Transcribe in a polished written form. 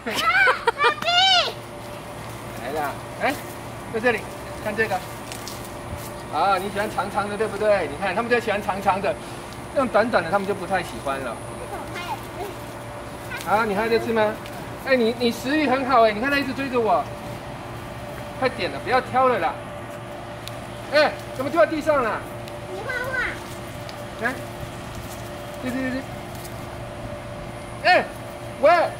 老弟， 来了，哎，在这里看这个。啊，你喜欢长长的，对不对？你看他们就喜欢长长的，这种短短的他们就不太喜欢了。啊，你还在吃吗？哎，你食欲很好哎，你看他一直追着我。快点了，不要挑了啦。哎，怎么丢在地上了？ 你画画。 来，对。哎，喂。